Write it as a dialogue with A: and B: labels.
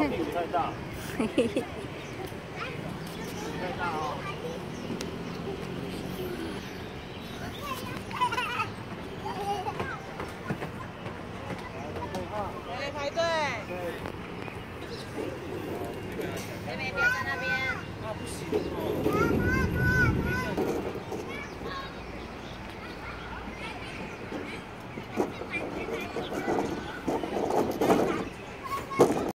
A: 屁股太大。嘿嘿嘿。太大哦。
B: 来排队。妹妹别在那边。
A: 那不行哦。